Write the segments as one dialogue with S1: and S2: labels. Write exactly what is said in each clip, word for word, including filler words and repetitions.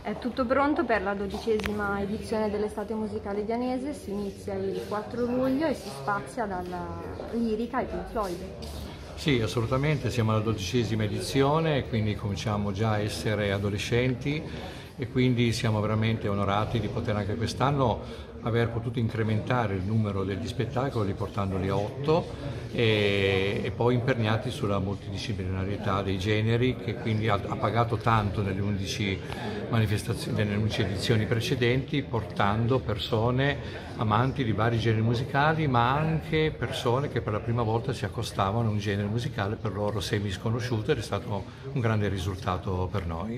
S1: È tutto pronto per la dodicesima edizione dell'Estate Musicale di Anese, si inizia il quattro luglio e si spazia dalla lirica ai Pink Floyd.
S2: Sì, assolutamente, siamo alla dodicesima edizione, quindi cominciamo già a essere adolescenti e quindi siamo veramente onorati di poter anche quest'anno aver potuto incrementare il numero degli spettacoli portandoli a otto e, e poi imperniati sulla multidisciplinarietà dei generi, che quindi ha, ha pagato tanto nelle undici manifestazioni, nelle undici edizioni precedenti, portando persone amanti di vari generi musicali, ma anche persone che per la prima volta si accostavano a un genere musicale per loro semi sconosciuto, ed è stato un grande risultato per noi.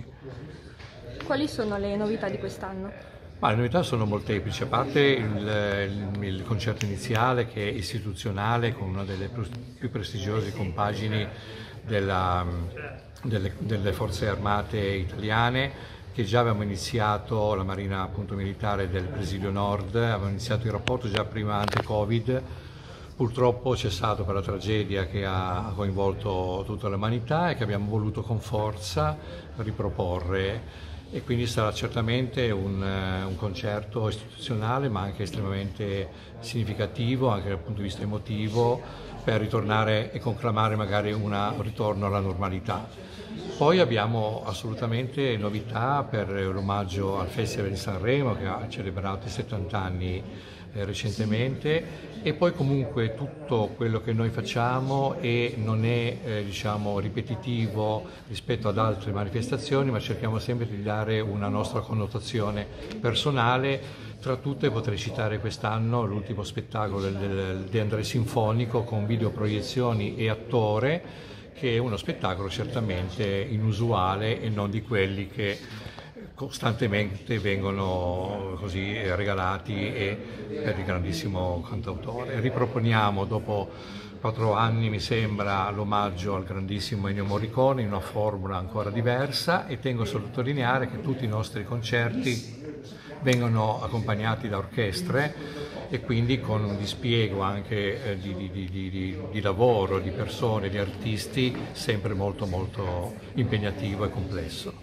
S1: Quali sono le novità di quest'anno?
S2: Ma le novità sono molteplici, a parte il, il, il concerto iniziale, che è istituzionale, con una delle più, più prestigiose compagini della, delle, delle forze armate italiane, che già avevamo iniziato, la Marina appunto militare del Presidio Nord, avevamo iniziato il rapporto già prima ante Covid, purtroppo cessato per la tragedia che ha coinvolto tutta l'umanità e che abbiamo voluto con forza riproporre. E quindi sarà certamente un, un concerto istituzionale, ma anche estremamente significativo anche dal punto di vista emotivo, per ritornare e conclamare magari una, un ritorno alla normalità. Poi abbiamo assolutamente novità per l'omaggio al Festival di Sanremo, che ha celebrato i settanta anni eh, recentemente, e poi comunque tutto quello che noi facciamo e non è eh, diciamo ripetitivo rispetto ad altre manifestazioni, ma cerchiamo sempre di dare una nostra connotazione personale. Tra tutte potrei citare quest'anno l'ultimo spettacolo del, del De André Sinfonico, con videoproiezioni e attore, che è uno spettacolo certamente inusuale e non di quelli che costantemente vengono così regalati e per il grandissimo cantautore. Riproponiamo dopo quattro anni, mi sembra, l'omaggio al grandissimo Ennio Morricone in una formula ancora diversa, e tengo a sottolineare che tutti i nostri concerti vengono accompagnati da orchestre e quindi con un dispiego anche eh, di, di, di, di, di lavoro, di persone, di artisti sempre molto molto impegnativo e complesso.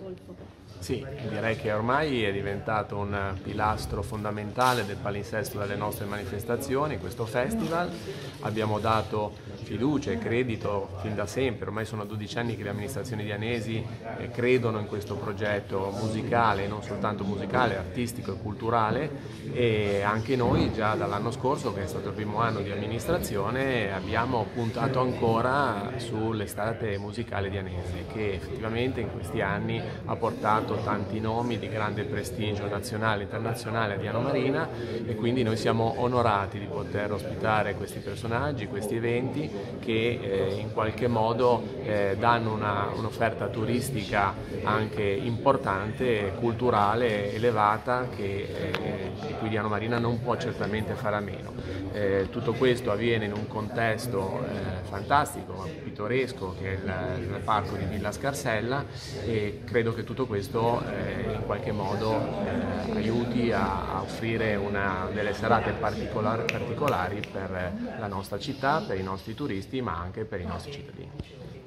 S3: Sì, direi che ormai è diventato un pilastro fondamentale del palinsesto delle nostre manifestazioni, questo festival. Abbiamo dato fiducia e credito fin da sempre, ormai sono dodici anni che le amministrazioni di Anesi credono in questo progetto musicale, non soltanto musicale, artistico e culturale, e anche noi già dall'anno scorso, che è stato il primo anno di amministrazione, abbiamo puntato ancora sull'estate musicale di Anesi, che effettivamente in questi anni ha portato tanti nomi di grande prestigio nazionale e internazionale a Diano Marina, e quindi noi siamo onorati di poter ospitare questi personaggi, questi eventi che eh, in qualche modo eh, danno un'offerta turistica anche importante, culturale, elevata, che, eh, di cui Diano Marina non può certamente fare a meno. Eh, tutto questo avviene in un contesto eh, fantastico, pittoresco, che è il, il parco di Villa Scarsella, e credo che tutto questo eh, in qualche modo eh, aiuti a, a offrire una delle serate particolari, particolari per la nostra città, per i nostri turisti, ma anche per i nostri cittadini.